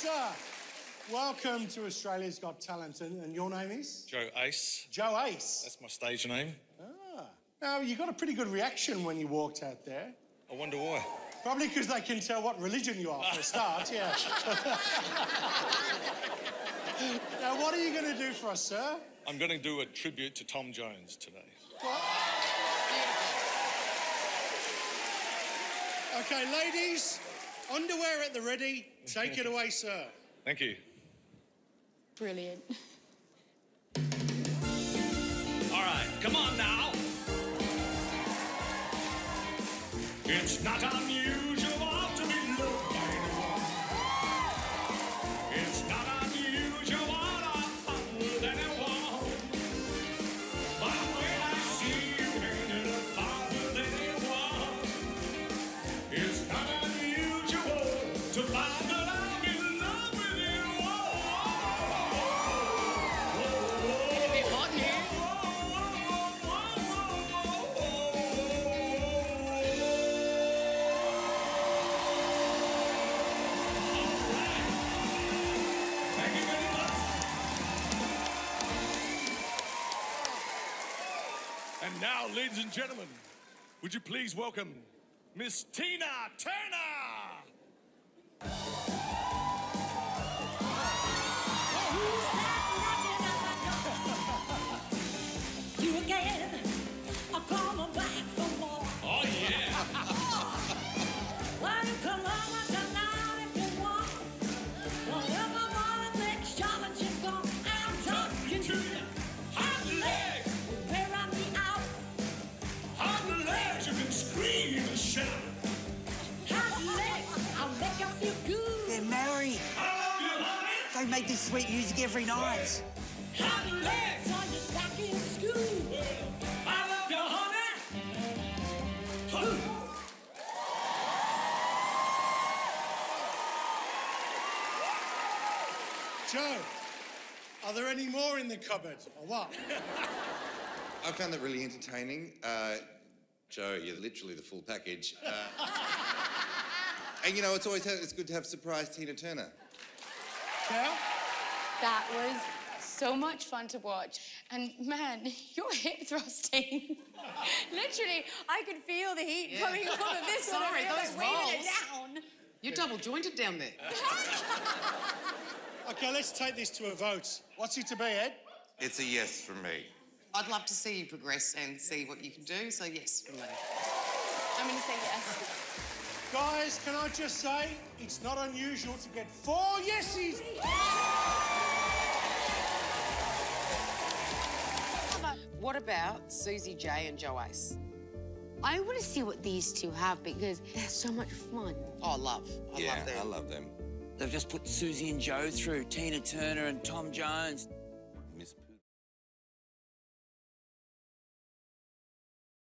Sir, welcome to Australia's Got Talent, and your name is? Joe Ace. Joe Ace? That's my stage name. Ah. Now, you got a pretty good reaction when you walked out there. I wonder why. Probably because they can tell what religion you are for a start, yeah. Now, what are you going to do for us, sir? I'm going to do a tribute to Tom Jones today. What? OK, ladies, underwear at the ready. Take it away, sir. Thank you. Brilliant. All right, come on now. It's not unusual to be loved by anyone. It's not unusual to hang with anyone. But when I see you hanging about with anyone, it's not unusual to find that I'm in love with you. It's a bit hot in here. Thank you very much. And now, ladies and gentlemen, would you please welcome Miss Tina Turner? You again, I'm coming back for more. Oh, yeah. Why you come over tonight if you want? Whatever one next challenge you got, I'm talking to you. Hot legs, Wear me out, hot legs, you can scream and shout. hot legs, I'll make you feel good. They're married. I love you, honey. They make this sweet music every night. Hot legs, So you're back in school. I love you, honey. Joe, are there any more in the cupboard, or what? I found that really entertaining. Joe, you're literally the full package. And you know, it's good to have surprise Tina Turner. Yeah? That was so much fun to watch. And man, your hip thrusting. Literally, I could feel the heat coming off of this one. Sorry, and those weighing it rolls. down. You're double jointed down there. OK, let's take this to a vote. What's it to be, Ed? It's a yes from me. I'd love to see you progress and see what you can do, so yes from me. I'm going to say yes. Guys, can I just say, it's not unusual to get 4 yeses. What about Susie J and Joe Ace? I want to see what these two have because they're so much fun. Oh, love. I love them. I love them. They've just put Susie and Joe through Tina Turner and Tom Jones.